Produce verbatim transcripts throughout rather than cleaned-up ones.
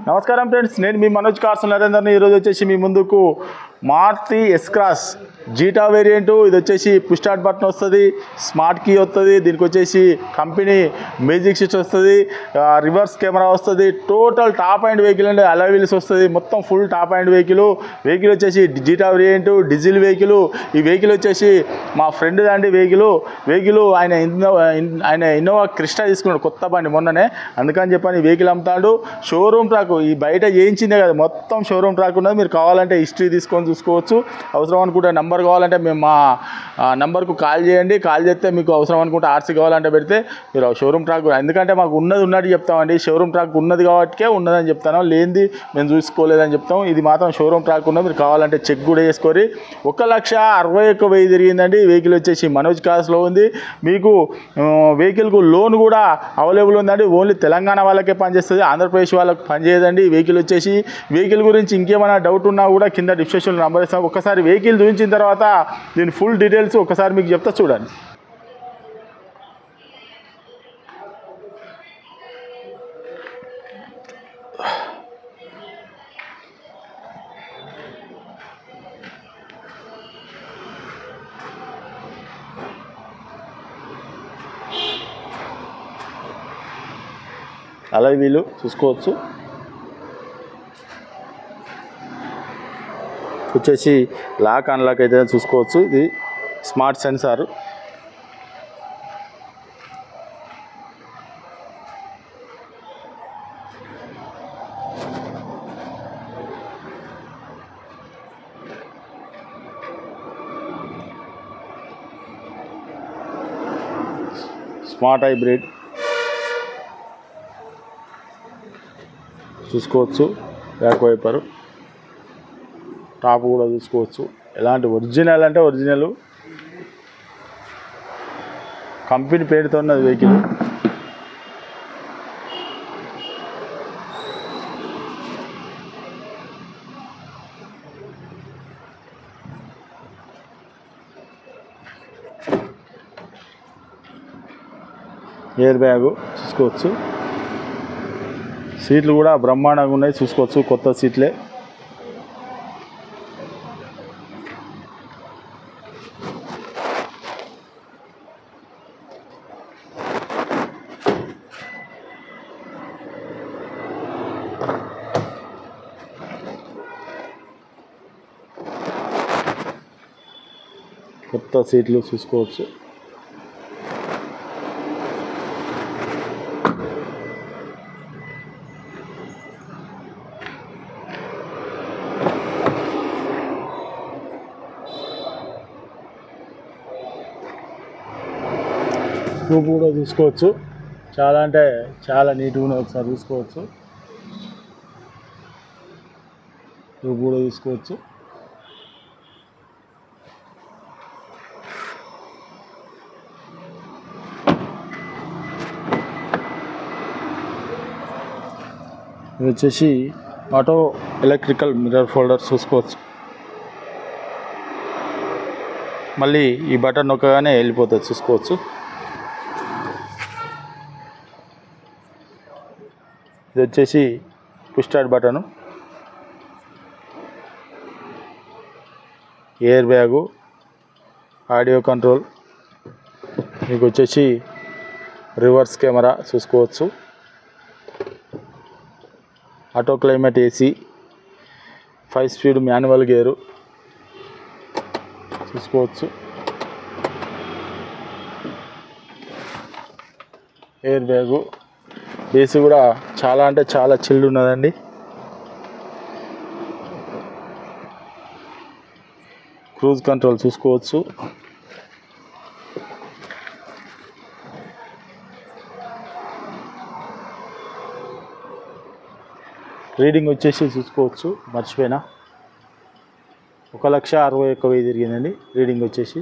నమస్కారం ఫ్రెండ్స్, నేను మీ మనోజ్ కార్స్ నరేందర్ని. ఈరోజు వచ్చేసి మీ ముందుకు Maruti S Cross Zeta variant. ఇది వచ్చేసి పుష్ స్టార్ట్ బటన్ వస్తుంది, స్మార్ట్ కీ వస్తుంది, దీనికి వచ్చేసి కంపెనీ మ్యూజిక్ స్విచ్ వస్తుంది, రివర్స్ కెమెరా వస్తుంది, టోటల్ టాప్ అండ్ వెహికల్ అండి. అలా వీల్స్ వస్తుంది, మొత్తం full top end vehicle. Vehicle వచ్చేసి జీటా వేరియంటు, డీజిల్ వెహికల్. ఈ వెహికల్ వచ్చేసి మా ఫ్రెండ్ అండి వెహికల్ వెహికల్ ఆయన ఇన్నోవా ఆయన ఇన్నోవా క్రిస్టా తీసుకున్నాడు కొత్త బండి మొన్ననే, అందుకని చెప్పని వెహికల్ అమ్ముతాడు. షోరూమ్ ట్రాక్ ఈ బయట చేయించిందే కదా, మొత్తం షోరూమ్ ట్రాక్ ఉన్నది. మీరు కావాలంటే హిస్టరీ తీసుకొని చూసుకోవచ్చు. అవసరం అనుకుంటే నంబర్ కావాలంటే మేము మా నంబర్కు కాల్ చేయండి. కాల్ చేస్తే మీకు అవసరం అనుకుంటే ఆర్సీ కావాలంటే పెడితే మీరు షోరూమ్ ట్రాక్, ఎందుకంటే మాకు ఉన్నది ఉన్నట్టు చెప్తామండి. షోరూమ్ ట్రాక్ ఉన్నది కాబట్టికే ఉన్నదని చెప్తాను, లేనిది మేము చూసుకోలేదని చెప్తాం. ఇది మాత్రం షోరూమ్ ట్రాక్ ఉన్నది, మీరు కావాలంటే చెక్ కూడా చేసుకొని. ఒక లక్ష అరవై ఒక్క వెయ్యి తిరిగిందండి. వెహికల్ వచ్చేసి మనోజ్ కార్స్లో ఉంది. మీకు వెహికల్కు లోన్ కూడా అవైలబుల్ ఉందండి. ఓన్లీ తెలంగాణ వాళ్ళకే పనిచేస్తుంది, ఆంధ్రప్రదేశ్ వాళ్ళకి పనిచేయదండి. వెహికల్ వచ్చేసి వెహికల్ గురించి ఇంకేమైనా డౌట్ ఉన్నా కూడా కింద డిస్క్రిప్షన్లో నెంబర్ ఇస్తాం. ఒకసారి వెహికల్ చూపించిన తర్వాత దీని ఫుల్ డీటెయిల్స్ ఒకసారి మీకు చెప్తా చూడండి. అలా వీలు చూసుకోవచ్చు. వచ్చేసి లాక్ అన్లాక్ అయితే చూసుకోవచ్చు. ఇది స్మార్ట్ సెన్సార్. స్మార్ట్ హైబ్రిడ్ చూసుకోవచ్చు. బ్యాక్ వైపర్, టాప్ కూడా చూసుకోవచ్చు. ఎలాంటి ఒరిజినల్ అంటే ఒరిజినల్ కంపెనీ పేరుతో ఉన్నది వెహికల్. ఎయిర్ బ్యాగు చూసుకోవచ్చు. సీట్లు కూడా బ్రహ్మాండంగా ఉన్నాయి చూసుకోవచ్చు, కొత్త సీట్లే. కొత్త సీట్లు చూసుకోవచ్చు. రూపు కూడా చూసుకోవచ్చు, చాలా అంటే చాలా నీట్గా ఉన్నది. ఒకసారి చూసుకోవచ్చు, రూపు కూడా చూసుకోవచ్చు. ఇది వచ్చేసి ఆటో ఎలక్ట్రికల్ మిర్రర్ ఫోల్డర్ చూసుకోవచ్చు. మళ్ళీ ఈ బటన్ నొక్కగానే వెళ్ళిపోతుంది చూసుకోవచ్చు. ఇది వచ్చేసి push start button, air bag, audio control, మీకు వచ్చేసి రివర్స్ కెమెరా చూసుకోవచ్చు, auto climate AC, five speed manual gear చూసుకోవచ్చు. ఎయిర్ బ్యాగు, ఏసీ కూడా చాలా అంటే చాలా చిల్డ్ ఉన్నదండి. క్రూజ్ కంట్రోల్ చూసుకోవచ్చు. రీడింగ్ వచ్చేసి చూసుకోవచ్చు, మర్చిపోయినా ఒక లక్ష అరవై ఒక్క వెయ్యి తిరిగిందండి రీడింగ్ వచ్చేసి.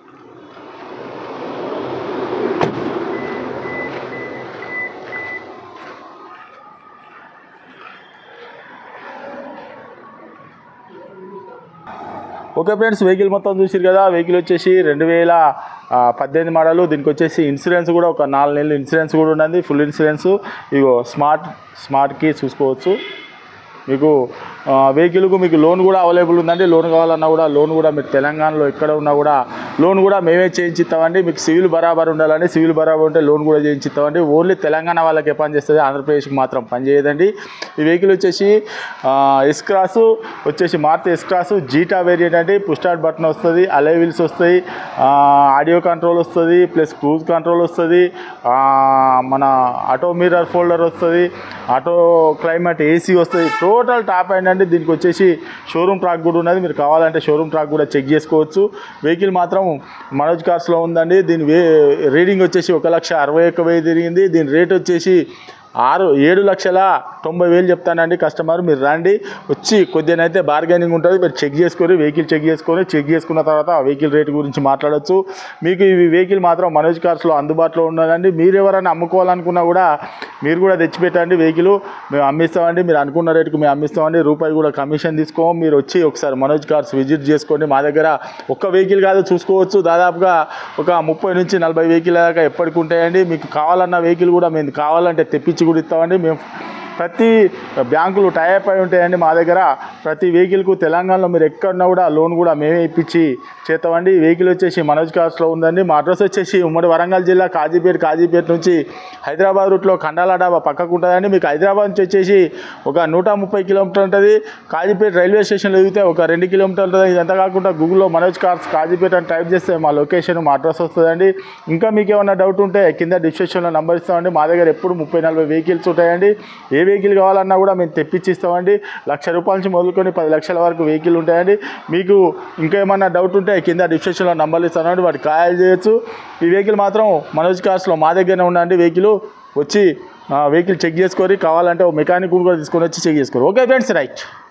ఓకే ఫ్రెండ్స్, వెహికల్ మొత్తం చూసారు కదా. వెహికల్ వచ్చేసి రెండు వేల పద్దెనిమిది మోడల్. దీనికి వచ్చేసి ఇన్సూరెన్స్ కూడా ఒక నాలుగు నెలలు ఇన్సూరెన్స్ కూడా ఉన్నది, ఫుల్ ఇన్సూరెన్స్. ఇగో స్మార్ట్ స్మార్ట్ కీ చూసుకోవచ్చు. మీకు వెహికల్కు మీకు లోన్ కూడా అవైలబుల్ ఉందండి. లోన్ కావాలన్నా కూడా లోన్ కూడా మీరు తెలంగాణలో ఎక్కడ ఉన్నా కూడా లోన్ కూడా మేమే చేయించిస్తామండి. మీకు సివిల్ బరాబర్ ఉండాలండి. సివిల్ బరాబర్ ఉంటే లోన్ కూడా చేయించిస్తామండి. ఓన్లీ తెలంగాణ వాళ్ళకే పని చేస్తుంది, ఆంధ్రప్రదేశ్కి మాత్రం పని చేయదండి. ఈ వెహికల్ వచ్చేసి ఎస్ క్రాస్ వచ్చేసి Maruti S Cross Zeta variant అండి. పుష్ స్టార్ట్ బటన్ వస్తుంది, అలై వీల్స్ వస్తాయి, ఆడియో కంట్రోల్ వస్తుంది, ప్లస్ క్రూజ్ కంట్రోల్ వస్తుంది, మన ఆటో మిర్రర్ ఫోల్డర్ వస్తుంది, ఆటో క్లైమేట్ ఏసీ వస్తుంది. టోటల్ టాప్ అండ్ అండి. దీనికి వచ్చేసి షోరూమ్ ట్రాక్ కూడా ఉన్నది. మీరు కావాలంటే షోరూమ్ ట్రాక్ కూడా చెక్ చేసుకోవచ్చు. వెహికల్ మాత్రం మనోజ్ కార్స్లో ఉందండి. దీని వే రీడింగ్ వచ్చేసి ఒక లక్ష అరవై ఒక్క వెయ్యి తిరిగింది. దీని రేట్ వచ్చేసి ఆరు ఏడు లక్షల తొంభై వేలు చెప్తానండి. కస్టమర్ మీరు రండి, వచ్చి కొద్దిగానైతే బార్గెనింగ్ ఉంటుంది. మీరు చెక్ చేసుకొని వెహికల్ చెక్ చేసుకొని చెక్ చేసుకున్న తర్వాత ఆ వెహికల్ రేట్ గురించి మాట్లాడచ్చు. మీకు ఈ వెహికల్ మాత్రం మనోజ్ కార్స్లో అందుబాటులో ఉన్నదండి. మీరు ఎవరైనా అమ్ముకోవాలనుకున్నా కూడా మీరు కూడా తెచ్చిపెట్టండి. వెహికల్ మేము అమ్మిస్తామండి. మీరు అనుకున్న రేటుకు మేము అమ్మిస్తామండి. రూపాయి కూడా కమిషన్ తీసుకోము. మీరు వచ్చి ఒకసారి మనోజ్ కార్స్ విజిట్ చేసుకోండి. మా దగ్గర ఒక్క వెహికల్ కాదు చూసుకోవచ్చు, దాదాపుగా ఒక ముప్పై నుంచి నలభై వెహికల్ దాకా ఎప్పటికి ఉంటాయండి. మీకు కావాలన్న వెహికల్ కూడా మేము కావాలంటే తెప్పించి కూడా ఇస్తామండి. మేము ప్రతి బ్యాంకులు టైప్ అయి ఉంటాయండి మా దగ్గర. ప్రతి వెహికల్కు తెలంగాణలో మీరు ఎక్కడున్నా కూడా లోన్ కూడా మేమే ఇప్పించి చేస్తామండి. ఈ వెహికల్ వచ్చేసి మనోజ్ కార్స్లో ఉందండి. మా అడ్రస్ వచ్చేసి ఉమ్మడి వరంగల్ జిల్లా కాజీపేట కాజీపేట నుంచి హైదరాబాద్ రూట్లో ఖండాల డాబా పక్కకు ఉంటుందండి. మీకు హైదరాబాద్ నుంచి వచ్చేసి ఒక నూట ముప్పై కిలోమీటర్ ఉంటుంది. కాజీపేట రైల్వే స్టేషన్లో ఎదిగితే ఒక రెండు కిలోమీటర్లు ఉంటుంది. ఇదంతా కాకుండా గూగుల్లో మనోజ్ కార్స్ కాజీపేట అని టైప్ చేస్తే మా లొకేషన్ మా అడ్రస్ వస్తుందండి. ఇంకా మీకు ఏమైనా డౌట్ ఉంటే కింద డిస్క్రిప్షన్లో నెంబర్ ఇస్తామండి. మా దగ్గర ఎప్పుడు ముప్పై నలభై వెహికల్స్ ఉంటాయండి. ఏ వెహికల్ కావాలన్నా కూడా మేము తెప్పించి ఇస్తామండి. లక్ష రూపాయల నుంచి మొదలుకొని పది లక్షల వరకు వెహికల్ ఉంటాయండి. మీకు ఇంకా ఏమన్నా డౌట్ ఉంటే కింద డిస్క్రిప్షన్లో నంబర్లు ఇస్తానండి, వాటికి కాల్ చేయొచ్చు. ఈ వెహికల్ మాత్రం మనోజ్ కార్స్లో మా దగ్గరనే ఉండండి. వెహికల్ వచ్చి వెహికల్ చెక్ చేసుకొని కావాలంటే మెకానిక్ కూడా తీసుకొని వచ్చి చెక్ చేసుకోరు. Okay friends, right.